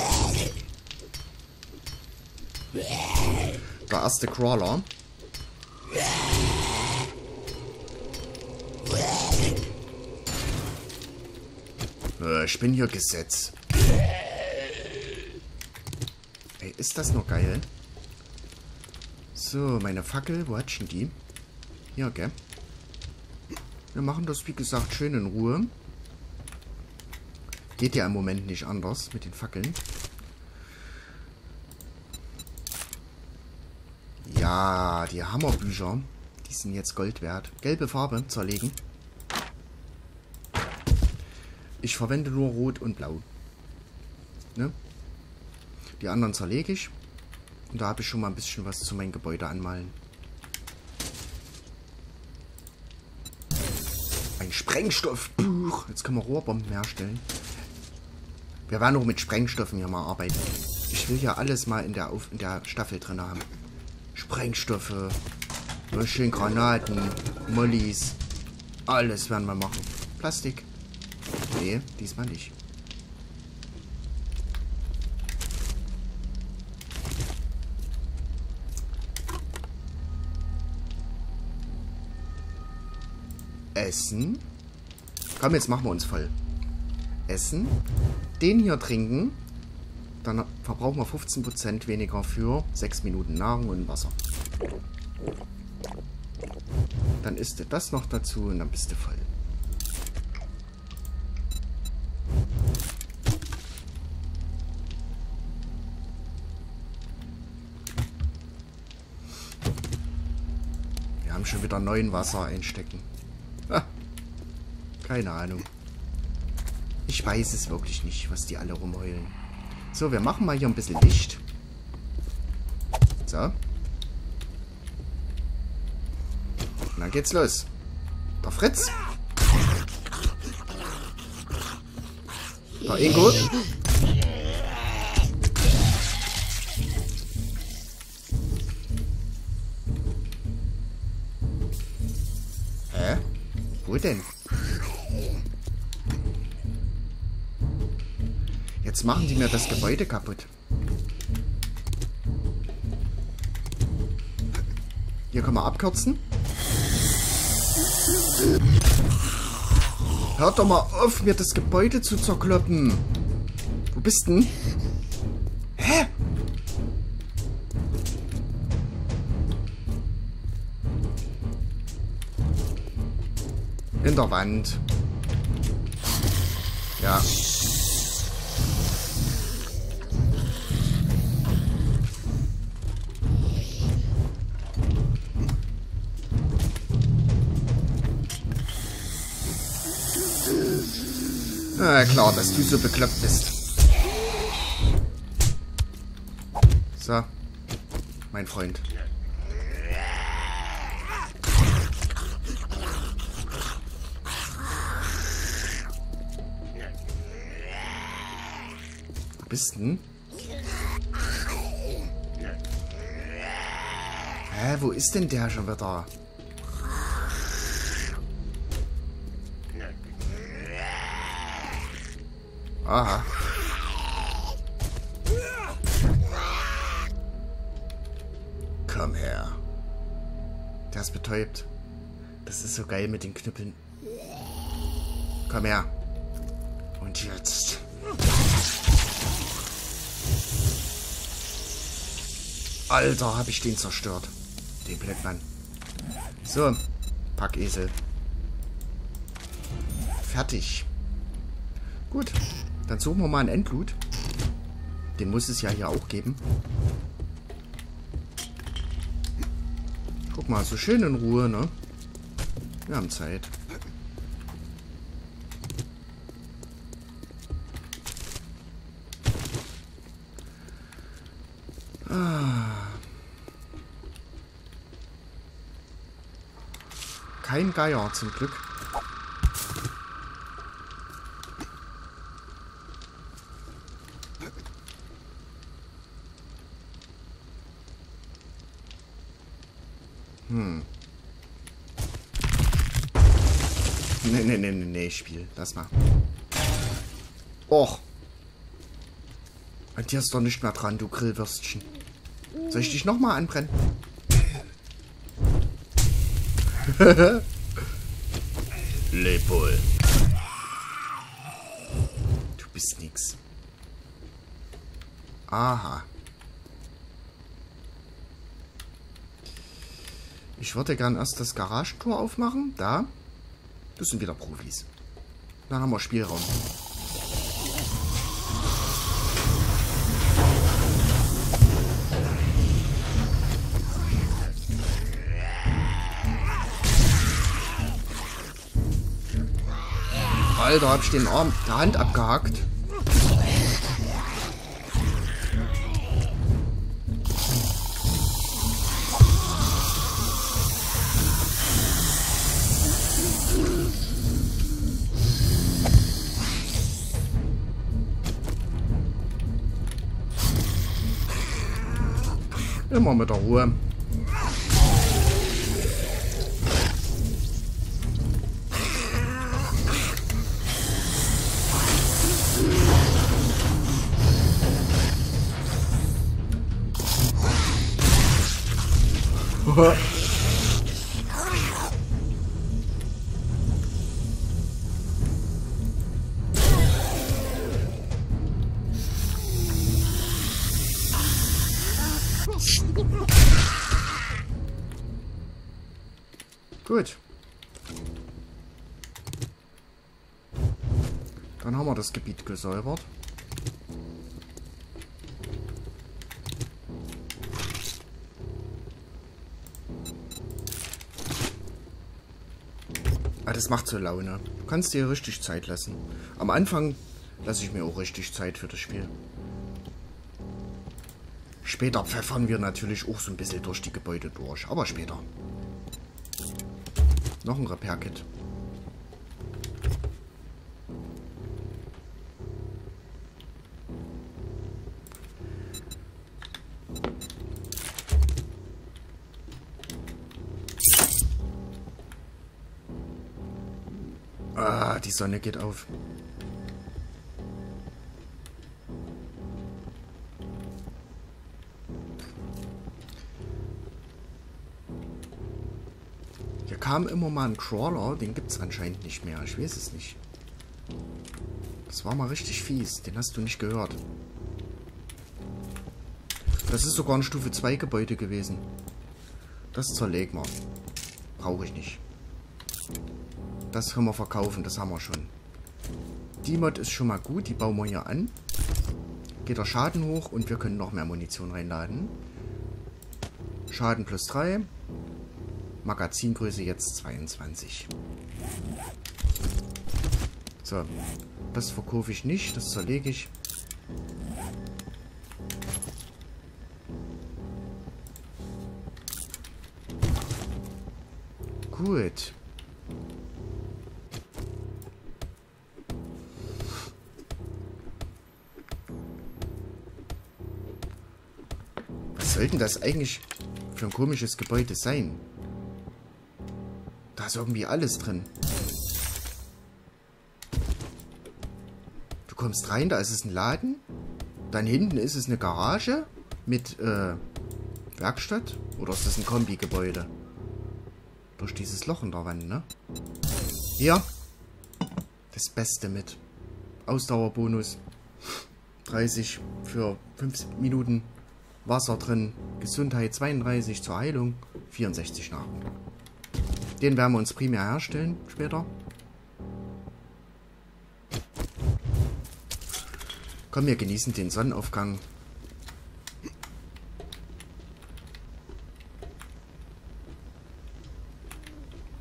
Der erste Crawler. Äh, ich bin hier Gesetz. Ey, ist das noch geil? So, meine Fackel, wo hat schon die? Hier, gell? Wir machen das, wie gesagt, schön in Ruhe. Geht ja im Moment nicht anders mit den Fackeln. Ja, die Hammerbücher, die sind jetzt Gold wert. Gelbe Farbe, zerlegen. Ich verwende nur Rot und Blau. Ne? Die anderen zerlege ich. Und da habe ich schon mal ein bisschen was zu meinem Gebäude anmalen. Ein Sprengstoffbuch. Jetzt können wir Rohrbomben herstellen. Wir werden auch mit Sprengstoffen hier mal arbeiten. Ich will ja alles mal in der, Auf in der Staffel drin haben. Sprengstoffe, schön Granaten, Mollys. Alles werden wir machen. Plastik. Nee, diesmal nicht. Essen. Komm, jetzt machen wir uns voll. Essen. Den hier trinken. Dann verbrauchen wir fünfzehn Prozent weniger für sechs Minuten Nahrung und Wasser. Dann isst du das noch dazu und dann bist du voll. Wir haben schon wieder neun Wasser einstecken. Ah, keine Ahnung. Ich weiß es wirklich nicht, was die alle rumheulen. So, wir machen mal hier ein bisschen Licht. So. Und dann geht's los. Der Fritz. Der Ingo. Hä? Wo denn? Jetzt machen die mir das Gebäude kaputt. Hier können wir abkürzen. Hört doch mal auf, mir das Gebäude zu zerkloppen. Wo bist denn? Hä? In der Wand. Ja. Na klar, dass du so bekloppt bist. So, mein Freund. Wo bist denn? Hä, wo ist denn der schon wieder? Aha. Komm her. Der ist betäubt. Das ist so geil mit den Knüppeln. Komm her. Und jetzt. Alter, hab ich den zerstört. Den Blödmann. So. Packesel. Fertig. Gut. Dann suchen wir mal ein Endblut. Den muss es ja hier auch geben. Guck mal, so schön in Ruhe, ne? Wir haben Zeit. Ah. Kein Geier, zum Glück. Hm. Nee, nee, nee, nee, nee, Spiel. Lass mal. Och. An dir ist doch nicht mehr dran, du Grillwürstchen. Soll ich dich nochmal anbrennen? Leb wohl. Du bist nix. Aha. Ich würde gern erst das Garagentor aufmachen. Da. Das sind wieder Profis. Dann haben wir Spielraum. Alter, hab ich den Arm der Hand abgehackt. Immer mit der Ruhe. Gut. Dann haben wir das Gebiet gesäubert. Ah, das macht so Laune. Du kannst dir richtig Zeit lassen. Am Anfang lasse ich mir auch richtig Zeit für das Spiel. Später pfeffern wir natürlich auch so ein bisschen durch die Gebäude durch. Aber später. Noch ein Repair-Kit. Ah, die Sonne geht auf. Hier kam immer mal ein Crawler, den gibt es anscheinend nicht mehr. Ich weiß es nicht. Das war mal richtig fies, den hast du nicht gehört. Das ist sogar ein Stufe zwei Gebäude gewesen. Das zerlegen wir. Brauche ich nicht. Das können wir verkaufen, das haben wir schon. Die Mod ist schon mal gut, die bauen wir hier an. Geht der Schaden hoch und wir können noch mehr Munition reinladen. Schaden plus drei. Magazingröße jetzt zweiundzwanzig. So, das verkaufe ich nicht, das zerlege ich. Gut. Was soll denn das eigentlich für ein komisches Gebäude sein? Da ist irgendwie alles drin. Du kommst rein, da ist es ein Laden. Dann hinten ist es eine Garage mit äh, Werkstatt. Oder ist das ein Kombi-Gebäude? Durch dieses Loch in der Wand, ne? Hier. Das Beste mit Ausdauerbonus. dreißig für fünf Minuten. Wasser drin. Gesundheit zweiunddreißig zur Heilung. vierundsechzig Nahrung. Den werden wir uns primär herstellen später. Komm, wir genießen den Sonnenaufgang.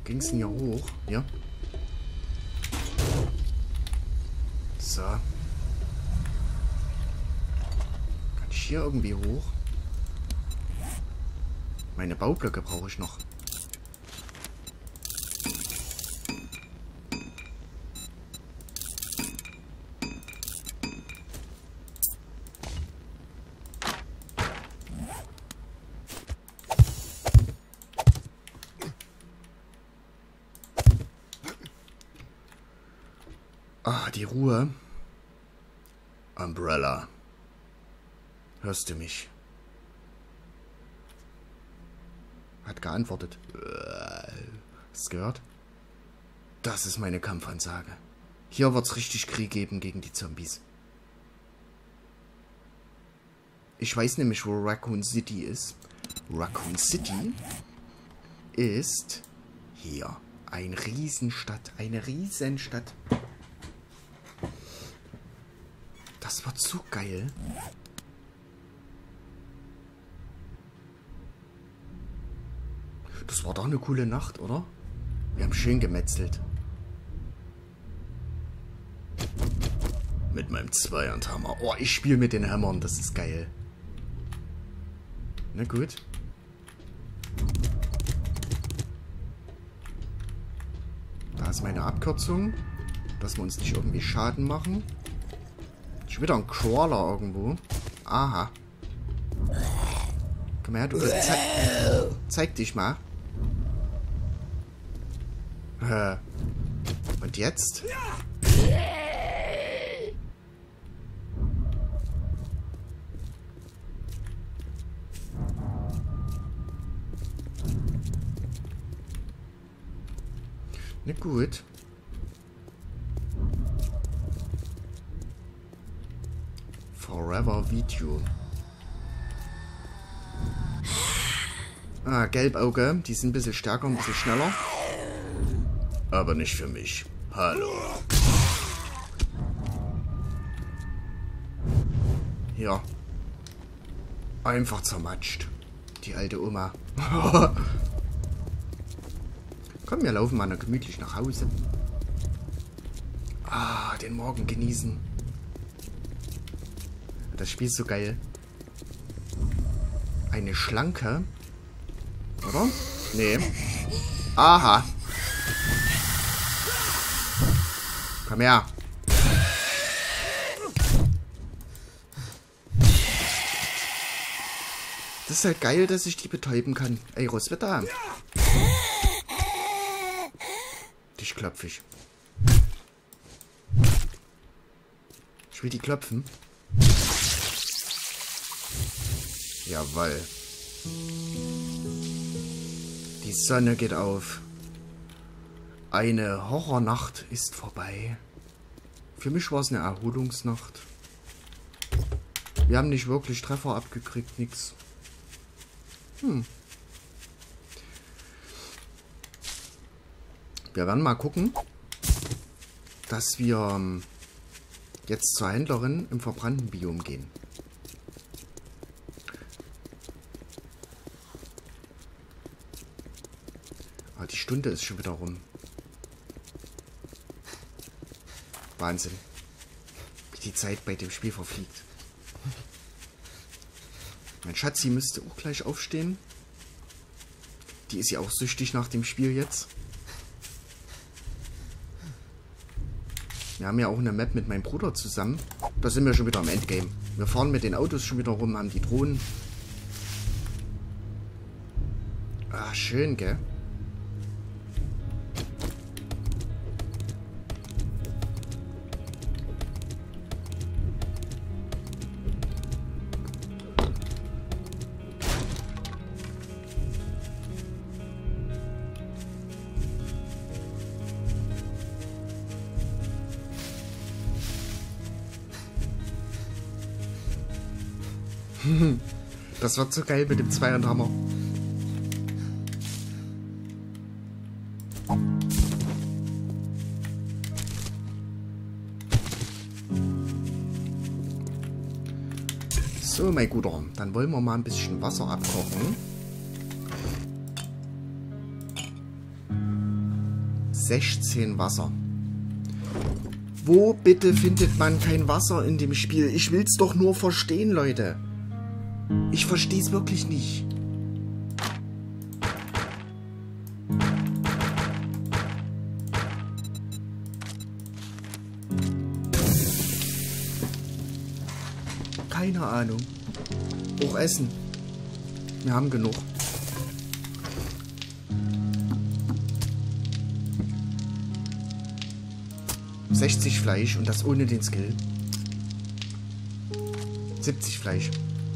Ging's denn hier hoch? Ja. So. Kann ich hier irgendwie hoch? Meine Baublöcke brauche ich noch. Ah, die Ruhe. Umbrella. Hörst du mich? Hat geantwortet. Hast du gehört? Das ist meine Kampfansage. Hier wird's richtig Krieg geben gegen die Zombies. Ich weiß nämlich, wo Raccoon City ist. Raccoon City ist hier. Eine Riesenstadt. Eine Riesenstadt. Das wird so geil. Das war doch eine coole Nacht, oder? Wir haben schön gemetzelt. Mit meinem Zweihandhammer. Oh, ich spiele mit den Hämmern. Das ist geil. Na gut. Da ist meine Abkürzung. Dass wir uns nicht irgendwie Schaden machen. Schon wieder ein Crawler irgendwo. Aha. Komm her, du. Zeig, zeig dich mal. Äh. Und jetzt? Na gut. Forever Video. Ah, Gelbauge. Die sind ein bisschen stärker, ein bisschen schneller. Aber nicht für mich. Hallo. Ja. Einfach zermatscht. Die alte Oma. Komm, wir laufen mal noch gemütlich nach Hause. Ah, den Morgen genießen. Das Spiel ist so geil. Eine Schlanke. Oder? Nee. Aha. Komm her. Das ist halt geil, dass ich die betäuben kann. Ey, Roswitha. Dich klopf ich. Ich will die klopfen. Jawohl. Die Sonne geht auf. Eine Horrornacht ist vorbei. Für mich war es eine Erholungsnacht. Wir haben nicht wirklich Treffer abgekriegt, nix. Hm. Wir werden mal gucken, dass wir jetzt zur Händlerin im verbrannten Biom gehen. Aber die Stunde ist schon wieder rum. Wahnsinn, wie die Zeit bei dem Spiel verfliegt. Mein Schatzi müsste auch gleich aufstehen. Die ist ja auch süchtig nach dem Spiel jetzt. Wir haben ja auch eine Map mit meinem Bruder zusammen. Da sind wir schon wieder am Endgame. Wir fahren mit den Autos schon wieder rum, haben die Drohnen. Ah, schön, gell? Das wird so geil mit dem Zweihandhammer. So, mein Guter, dann wollen wir mal ein bisschen Wasser abkochen. sechzehn Wasser. Wo bitte findet man kein Wasser in dem Spiel? Ich will's doch nur verstehen, Leute. Ich verstehe es wirklich nicht. Keine Ahnung. Auch Essen. Wir haben genug. sechzig Fleisch und das ohne den Skill. siebzig Fleisch.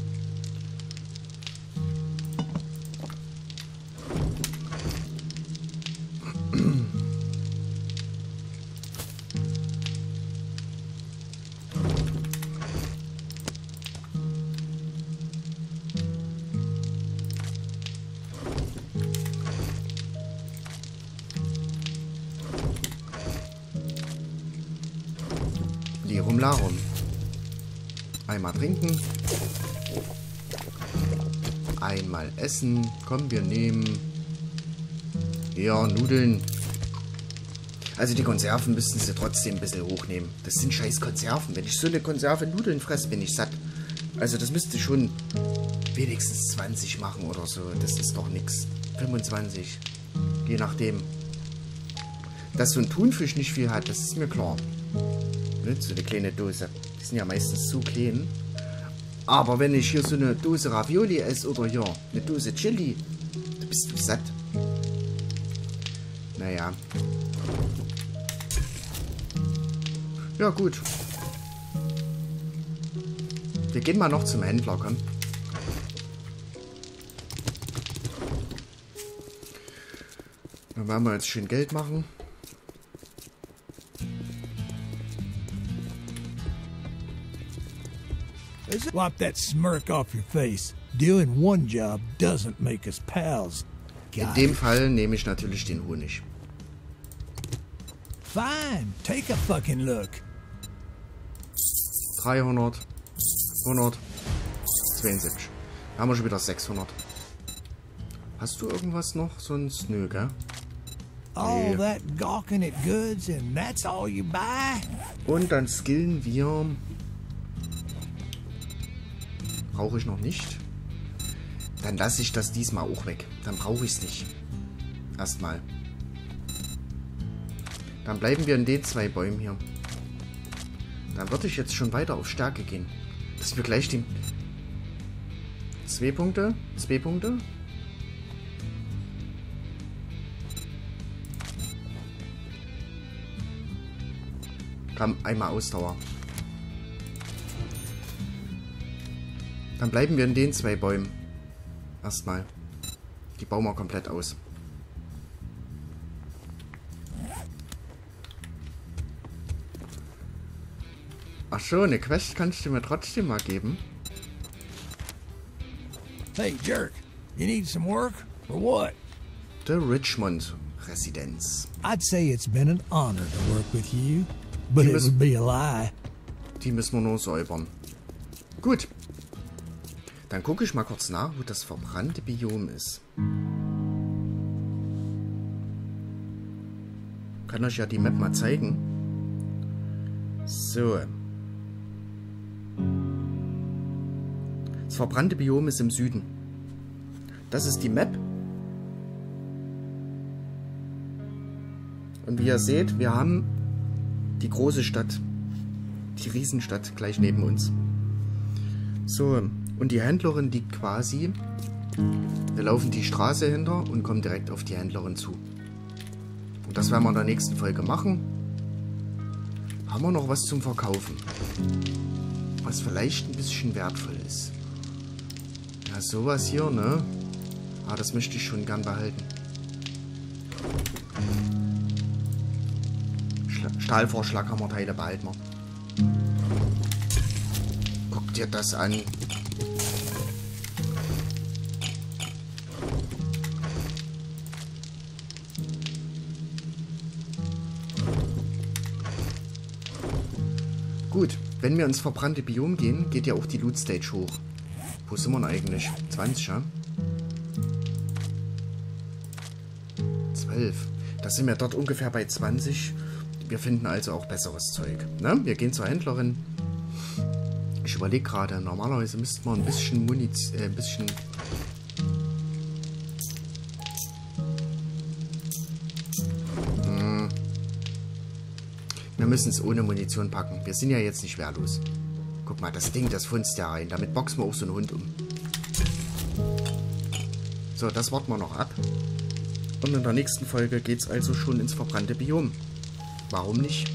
Lirum Larum. Einmal trinken. Einmal essen. Komm, wir nehmen... Ja, Nudeln. Also die Konserven müssten sie trotzdem ein bisschen hochnehmen. Das sind scheiß Konserven. Wenn ich so eine Konserve Nudeln fresse, bin ich satt. Also das müsste schon wenigstens zwanzig machen oder so. Das ist doch nix. fünfundzwanzig. Je nachdem. Dass so ein Thunfisch nicht viel hat, das ist mir klar. So eine kleine Dose. Die sind ja meistens zu klein. Aber wenn ich hier so eine Dose Ravioli esse oder ja, eine Dose Chili, da bist du satt. Naja. Ja, gut. Wir gehen mal noch zum Händler, komm. Dann werden wir jetzt schön Geld machen. Wipe that smirk off your face. Doing one job doesn't make us pals. In dem Fall nehme ich natürlich den Honig. Fine, take a fucking look. dreihundert, hundert, zweiundsiebzig. Da haben wir schon wieder sechshundert. Hast du irgendwas noch? Sonst nö, gell? All Nee. that gawking at goods and that's all you buy? Und dann skillen wir... Brauche ich noch nicht. Dann lasse ich das diesmal auch weg. Dann brauche ich es nicht. Erstmal. Dann bleiben wir in den zwei Bäumen hier. Dann würde ich jetzt schon weiter auf Stärke gehen. Dass wir gleich den... Zwei Punkte. Zwei Punkte. Komm, einmal Ausdauer. Dann bleiben wir in den zwei Bäumen. Erstmal. Die bauen wir komplett aus. Ach so, eine Quest kannst du mir trotzdem mal geben. Hey, jerk, you need some work or what? The Richmond Residenz. I'd say it's been an honor to work with you, but You it must- would be a lie. Die müssen wir nur säubern. Gut. Dann gucke ich mal kurz nach, wo das verbrannte Biom ist. Kann euch ja die Map mal zeigen. So. Das verbrannte Biom ist im Süden. Das ist die Map. Und wie ihr seht, wir haben die große Stadt. Die Riesenstadt gleich neben uns. So. Und die Händlerin liegt quasi... Wir laufen die Straße hinter und kommen direkt auf die Händlerin zu. Und das werden wir in der nächsten Folge machen. Haben wir noch was zum Verkaufen? Was vielleicht ein bisschen wertvoll ist. Ja, sowas hier, ne? Ah, das möchte ich schon gern behalten. Schla- Stahlvorschlaghammerteile behalten wir. Guck dir das an. Gut, wenn wir ins verbrannte Biom gehen, geht ja auch die Loot Stage hoch. Wo sind wir denn eigentlich? zwanzig, ja? zwölf. Da sind wir dort ungefähr bei zwanzig. Wir finden also auch besseres Zeug. Ne? Wir gehen zur Händlerin. Ich überlege gerade, normalerweise müssten wir ein bisschen Munition, äh, ein bisschen... Hm. Wir müssen es ohne Munition packen. Wir sind ja jetzt nicht wehrlos. Guck mal, das Ding, das funzt ja rein. Damit boxen wir auch so einen Hund um. So, das warten wir noch ab. Und in der nächsten Folge geht es also schon ins verbrannte Biom. Warum nicht?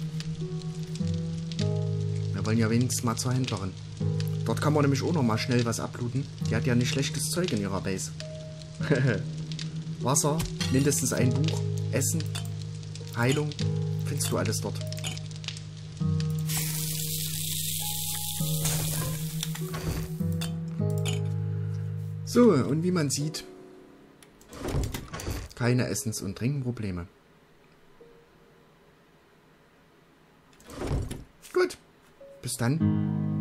Wir wollen ja wenigstens mal zur Händlerin. Dort kann man nämlich auch noch mal schnell was ablooten. Die hat ja nicht schlechtes Zeug in ihrer Base. Wasser, mindestens ein Buch, Essen, Heilung. Findest du alles dort. So, und wie man sieht, keine Essens- und Trinkenprobleme. Gut, bis dann.